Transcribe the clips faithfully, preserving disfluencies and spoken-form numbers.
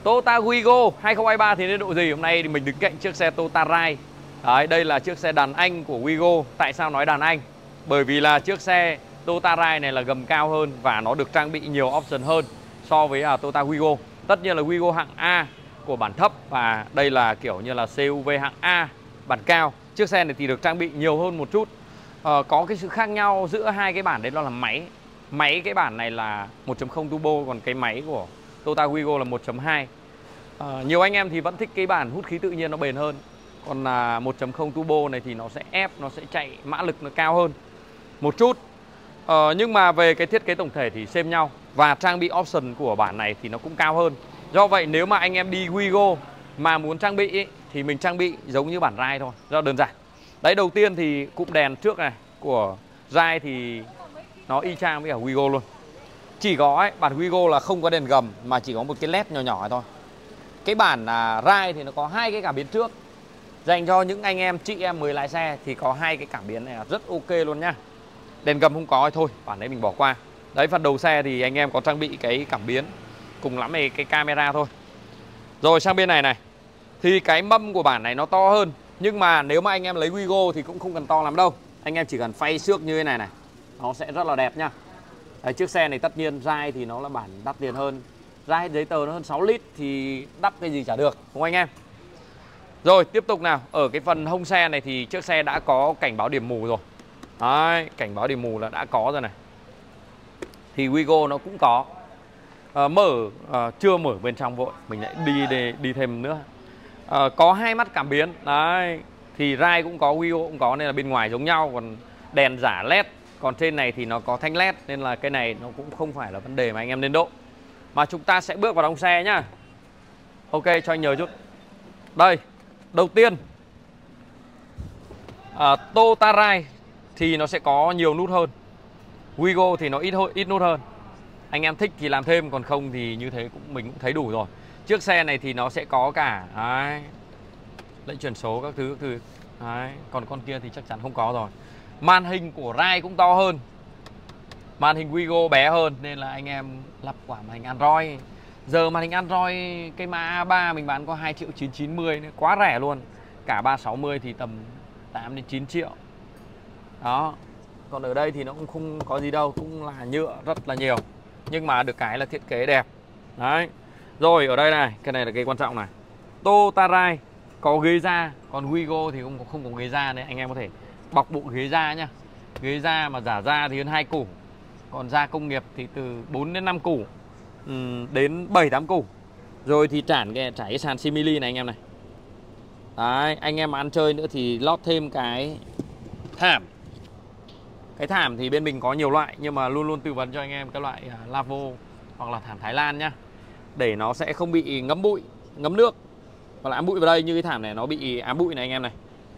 Toyota Wigo hai không hai ba thì đến độ gì? Hôm nay thì mình đứng cạnh chiếc xe Toyota Rai. Đấy, đây là chiếc xe đàn anh của Wigo. Tại sao nói đàn anh? Bởi vì là chiếc xe Toyota Rai này là gầm cao hơn và nó được trang bị nhiều option hơn so với uh, Toyota Wigo. Tất nhiên là Wigo hạng A của bản thấp và đây là kiểu như là xê u vê hạng A bản cao. Chiếc xe này thì được trang bị nhiều hơn một chút. uh, Có cái sự khác nhau giữa hai cái bản đấy, đó là máy. Máy cái bản này là một chấm không turbo, còn cái máy của Toyota Wigo là một chấm hai. uh, Nhiều anh em thì vẫn thích cái bản hút khí tự nhiên nó bền hơn. Còn là một chấm không turbo này thì nó sẽ ép, nó sẽ chạy mã lực nó cao hơn một chút. ờ, Nhưng mà về cái thiết kế tổng thể thì xem nhau. Và trang bị option của bản này thì nó cũng cao hơn. Do vậy nếu mà anh em đi Wigo mà muốn trang bị ý, thì mình trang bị giống như bản Rai thôi, rất đơn giản. Đấy, đầu tiên thì cụm đèn trước này của Rai thì nó y chang với cả Wigo luôn. Chỉ có ấy, bản Wigo là không có đèn gầm mà chỉ có một cái led nhỏ nhỏ thôi. Cái bản à, Rai thì nó có hai cái cảm biến trước. Dành cho những anh em chị em mới lái xe thì có hai cái cảm biến này là rất ok luôn nhá. Đèn gầm không có thì thôi, bản đấy mình bỏ qua. Đấy, phần đầu xe thì anh em có trang bị cái cảm biến, cùng lắm thì cái camera thôi. Rồi sang bên này này thì cái mâm của bản này nó to hơn. Nhưng mà nếu mà anh em lấy Wigo thì cũng không cần to lắm đâu. Anh em chỉ cần phay xước như thế này này, nó sẽ rất là đẹp nhá. Đấy, chiếc xe này tất nhiên Rai thì nó là bản đắt tiền hơn. Rai giấy tờ nó hơn sáu lít thì đắp cái gì chả được, đúng không anh em? Rồi tiếp tục nào. Ở cái phần hông xe này thì chiếc xe đã có cảnh báo điểm mù rồi. Đấy, cảnh báo điểm mù là đã có rồi này. Thì Wigo nó cũng có. à, Mở, à, chưa mở bên trong vội, mình lại đi đi, đi thêm nữa. à, Có hai mắt cảm biến. Đấy, thì Rai cũng có, Wigo cũng có, nên là bên ngoài giống nhau. Còn đèn giả led. Còn trên này thì nó có thanh led, nên là cái này nó cũng không phải là vấn đề mà anh em nên độ. Mà chúng ta sẽ bước vào trong xe nhá. Ok, cho anh nhớ chút. Đây, đầu tiên à, Toyota Rai thì nó sẽ có nhiều nút hơn. Wigo thì nó ít ít nút hơn. Anh em thích thì làm thêm, còn không thì như thế cũng mình cũng thấy đủ rồi. Chiếc xe này thì nó sẽ có cả đấy, lệnh chuyển số các thứ các thứ. Đấy, còn con kia thì chắc chắn không có rồi. Màn hình của Rai cũng to hơn. Màn hình Wigo bé hơn, nên là anh em lắp quả màn hình Android. Giờ màn hình Android cái mã A ba mình bán có hai triệu chín trăm chín mươi, quá rẻ luôn. Cả ba sáu mươi thì tầm tám đến chín triệu. Đó. Còn ở đây thì nó cũng không có gì đâu, cũng là nhựa rất là nhiều. Nhưng mà được cái là thiết kế đẹp. Đấy. Rồi ở đây này, cái này là cái quan trọng này. Toyota Rai có ghế da, còn Wigo thì không, không có ghế da, nên anh em có thể bọc bộ ghế da nhá. Ghế da mà giả da thì hơn hai củ. Còn da công nghiệp thì từ bốn đến năm củ, ừ, đến bảy tám củ. Rồi thì trải cái, trải cái sàn simili này anh em này. Đấy, anh em mà ăn chơi nữa thì lót thêm cái thảm. Cái thảm thì bên mình có nhiều loại, nhưng mà luôn luôn tư vấn cho anh em cái loại uh, Lavo hoặc là thảm Thái Lan nhá. Để nó sẽ không bị ngấm bụi, ngấm nước. Và là ám bụi vào đây, như cái thảm này nó bị ám bụi này anh em này.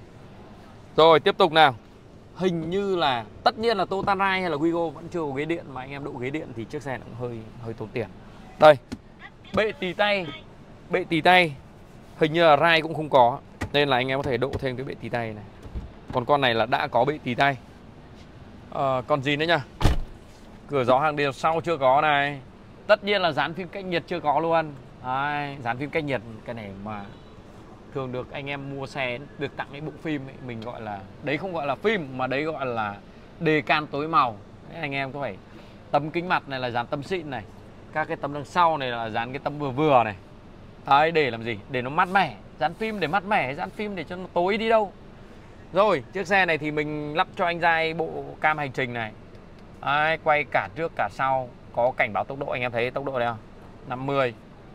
Rồi tiếp tục nào. Hình như là tất nhiên là Toyota Rai hay là Wigo vẫn chưa có ghế điện, mà anh em độ ghế điện thì chiếc xe cũng hơi hơi tốn tiền. Đây, bệ tì tay. Bệ tì tay hình như là Rai cũng không có, nên là anh em có thể độ thêm cái bệ tì tay này. Còn con này là đã có bệ tì tay. à, Còn gì nữa nhá. Cửa gió hàng điều sau chưa có này. Tất nhiên là dán phim cách nhiệt chưa có luôn. Đấy, dán phim cách nhiệt cái này mà thường được anh em mua xe được tặng cái bộ phim ấy, mình gọi là đấy không gọi là phim mà đấy gọi là đề can tối màu. Đấy, anh em có phải tấm kính mặt này là dán tấm xịn này, các cái tấm đằng sau này là dán cái tấm vừa vừa này. Đấy, để làm gì? Để nó mát mẻ. Dán phim để mát mẻ, dán phim để cho nó tối đi đâu. Rồi, chiếc xe này thì mình lắp cho anh Giai bộ cam hành trình này. Đấy, quay cả trước cả sau, có cảnh báo tốc độ, anh em thấy tốc độ đây không? năm mươi.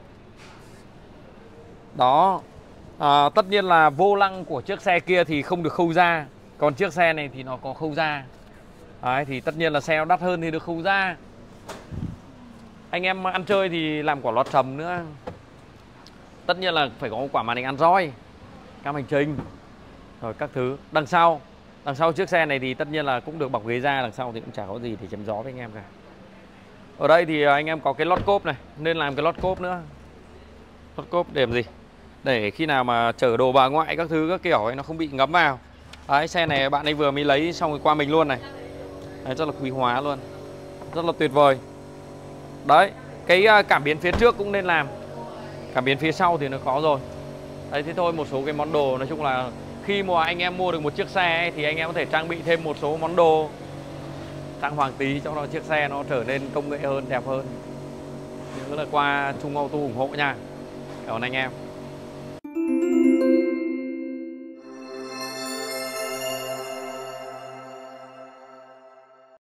Đó. À, tất nhiên là vô lăng của chiếc xe kia thì không được khâu da. Còn chiếc xe này thì nó có khâu da. Đấy, thì tất nhiên là xe đắt hơn thì được khâu da. Anh em ăn chơi thì làm quả lót trầm nữa. Tất nhiên là phải có quả màn hình Android, cam hành trình, rồi các thứ. Đằng sau Đằng sau chiếc xe này thì tất nhiên là cũng được bọc ghế da. Đằng sau thì cũng chả có gì để chém gió với anh em cả. Ở đây thì anh em có cái lót cốp này, nên làm cái lót cốp nữa. Lót cốp để làm gì? Để khi nào mà chở đồ bà ngoại các thứ các kiểu ấy nó không bị ngấm vào. Đấy, xe này bạn ấy vừa mới lấy xong rồi qua mình luôn này. Đấy, rất là quý hóa luôn, rất là tuyệt vời. Đấy, cái cảm biến phía trước cũng nên làm. Cảm biến phía sau thì nó có rồi. Đấy, thế thôi, một số cái món đồ nói chung là khi mà anh em mua được một chiếc xe ấy, thì anh em có thể trang bị thêm một số món đồ trang hoàng tí cho nó chiếc xe nó trở nên công nghệ hơn, đẹp hơn. Nhớ là qua Trung Auto ủng hộ nha. Cảm ơn anh em.